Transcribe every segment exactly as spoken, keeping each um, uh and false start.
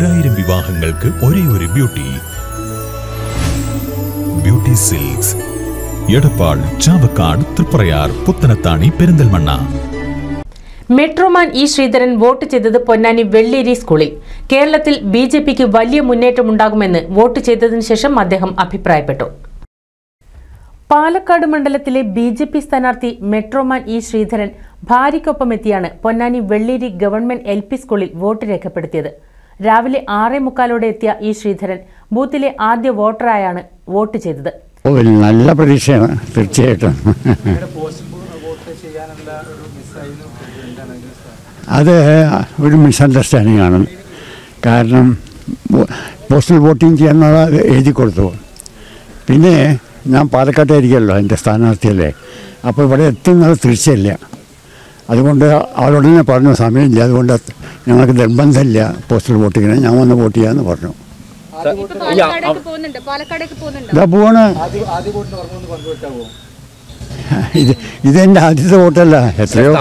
ഒരായിരം വിവാഹങ്ങൾക്ക് ഒരേ ഒരു beauty. Beauty silks, Edappal, Chavakkad, Thriprayar, Puthanathani, Perinthalmanna. Metroman E Sreedharan vote ചെയ്തത് പൊന്നാനി വെള്ളേരി സ്കൂളിൽ. കേരളത്തിൽ ബി ജെ പിക്ക് വലിയ മുന്നേറ്റമുണ്ടാകുമെന്ന് വോട്ട് ചെയ്തതിനു ശേഷം അദ്ദേഹം അഭിപ്രായപ്പെട്ടു. പാലക്കാട് മണ്ഡലത്തിലെ ബി ജെ പി സ്ഥാനാർത്ഥി മെട്രോമാൻ ഇ ശ്രീധരൻ ഭാര്യയ്ക്കൊപ്പമെത്തിയാണ് Ponnani Velleri government L P സ്കൂളിൽ വോട്ട് രേഖപ്പെടുത്തിയത്. രാവിലെ ആറേ മുക്കാലോടെ എത്തിയ ഇ ശ്രീധരൻ ബൂത്തിലെ ആദ്യ വോട്ടറായാണ് വോട്ട് ചെയ്തത്. നല്ല പ്രതീക്ഷയാണ് തീർച്ചയായിട്ടും. അത് ഒരു മിസ്അണ്ടർസ്റ്റാൻഡിംഗ് ആണ്. കാരണം പോസ്റ്റൽ വോട്ടിംഗ് ചെയ്യാനുള്ളത് എഴുതി കൊടുത്തു. പിന്നെ ഞാൻ പാലക്കാട്ടായിരിക്കുമല്ലോ എൻ്റെ സ്ഥാനാർത്ഥിയല്ലേ, അപ്പോൾ ഇവിടെ എത്തുന്നത് തീർച്ചയില്ല. അതുകൊണ്ട് അവരോട് തന്നെ പറഞ്ഞു സമയമില്ല, അതുകൊണ്ട് ഞങ്ങൾക്ക് നിർബന്ധമില്ല പോസ്റ്റൽ വോട്ടിങ്ങിന്, ഞാൻ വന്ന് വോട്ട് ചെയ്യാമെന്ന് പറഞ്ഞു. ഇതാ പോവാണ്. ഇത് ഇതെൻ്റെ ആദ്യത്തെ വോട്ടല്ല, എത്രയോ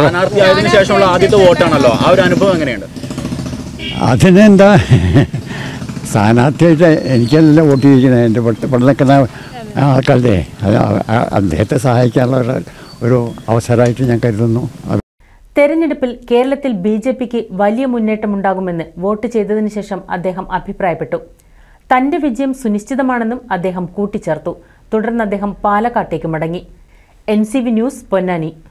അതിനെന്താ സ്ഥാനാർത്ഥിയായിട്ട് എനിക്കല്ല വോട്ട് ചെയ്യിക്കുന്നത്, എൻ്റെ ഇവിടെ നിൽക്കുന്ന ആൾക്കാരുടെ അദ്ദേഹത്തെ സഹായിക്കാനുള്ള ഒരു അവസരമായിട്ട് ഞാൻ കരുതുന്നു. തെരഞ്ഞെടുപ്പിൽ കേരളത്തിൽ ബി ജെ പിക്ക് വലിയ മുന്നേറ്റമുണ്ടാകുമെന്ന് വോട്ട് ചെയ്തതിനു ശേഷം അദ്ദേഹം അഭിപ്രായപ്പെട്ടു. തന്റെ വിജയം സുനിശ്ചിതമാണെന്നും അദ്ദേഹം കൂട്ടിച്ചേർത്തു. തുടർന്ന് അദ്ദേഹം പാലക്കാട്ടേക്ക് മടങ്ങി. N C V news, Ponnani.